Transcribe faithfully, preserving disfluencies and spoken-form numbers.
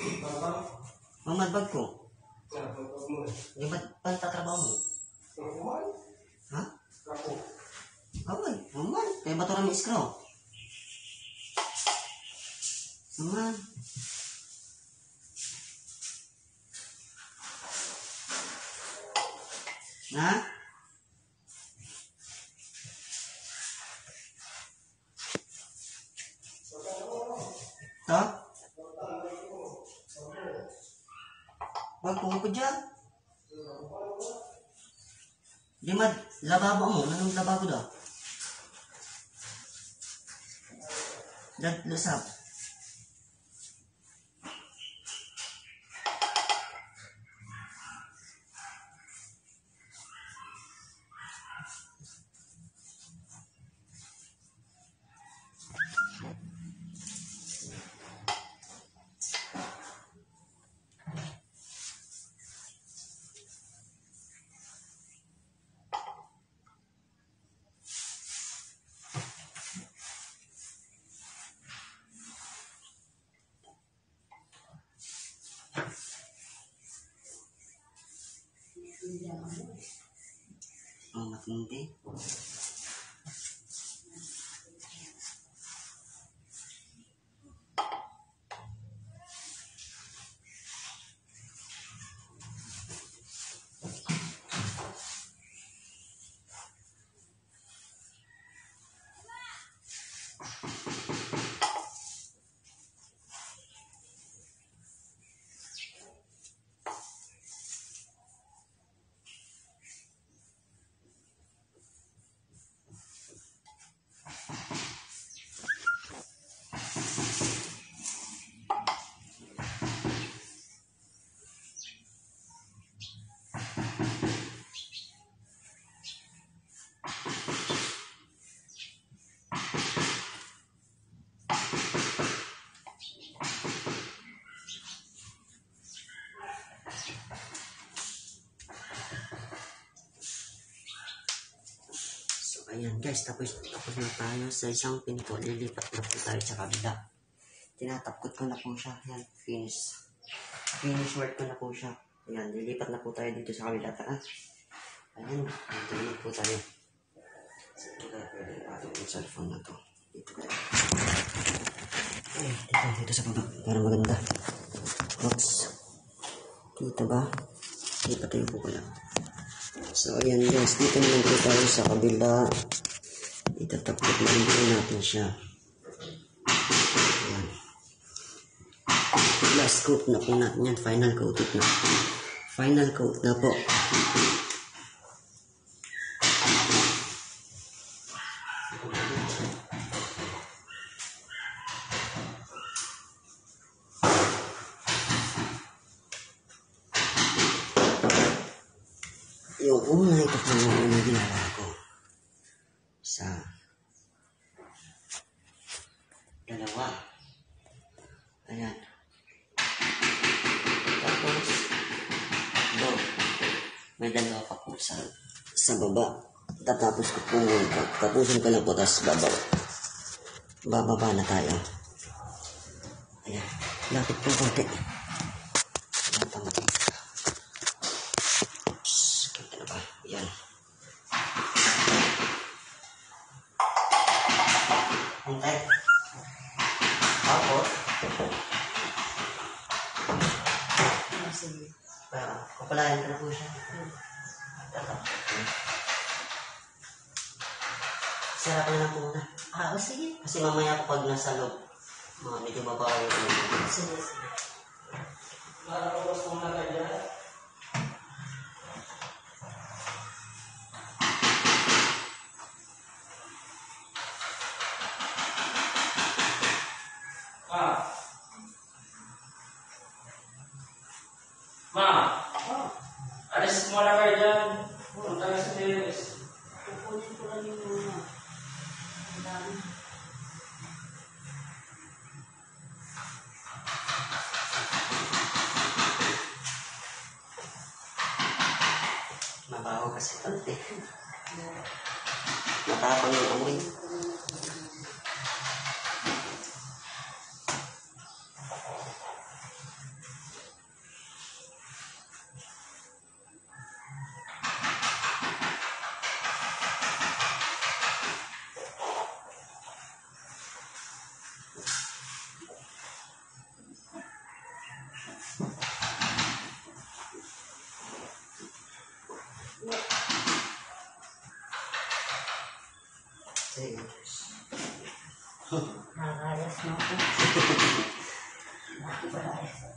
Mamadbag ko. Di ba pantatrabaho mo? Ha? Kaway, naman. Kaya ba ito namin iskro? Naman. Na? Ito? Wag po ko dyan. Di ba, lababo mo? Anong lababo daw? Dad, lusap. Oh, matindi. Ayan guys, tapos, tapos na tayo sa isang pinto. Lilipat na po tayo sa kabila. Tinatapkot ko na po siya. Ayan, finish. Finish work ko na po siya. Ayan, lilipat na po tayo dito sa kabila. Tara. Ayan, dito na po tayo. Dito kaya pwede natin yung cellphone na to. Dito kaya. Ay, dito, dito sa baba. Para maganda. Oops. Kita ba? Dito tayo po kaya. So, ayan guys, dito naman po tayo sa kabila. Itatapot na rin natin siya. Ayan. Last coat na po natin yan. Final coat na. Final coat na po. Yung una, ito po yung una ginawa ko. Isa. Dalawa. Ayan. Tapos, do. May dalawa pa po sa, sa baba. Tatapos ko po yun. Tapusin ko lang po, tapos babaw. Bababa na tayo. Ayan. Lapit po konti. Yan. Hintay. Tapos. Uh, kapalayan ka na po siya. Sarap na lang po na. Ah, o sige. Kasi mamaya po pag nasa loob, mga medyo mabawa yung sige, sige. Marapos po na kayo. Ah. Ma. Oh. Alis mo na kayo dyan. Punta na sa Paris. Kukunin ko lang yung mga. Ang dami. Mabaho kasi konti. Matapang yung amoy. Sige. Nakakayas na ako. Nakakayas.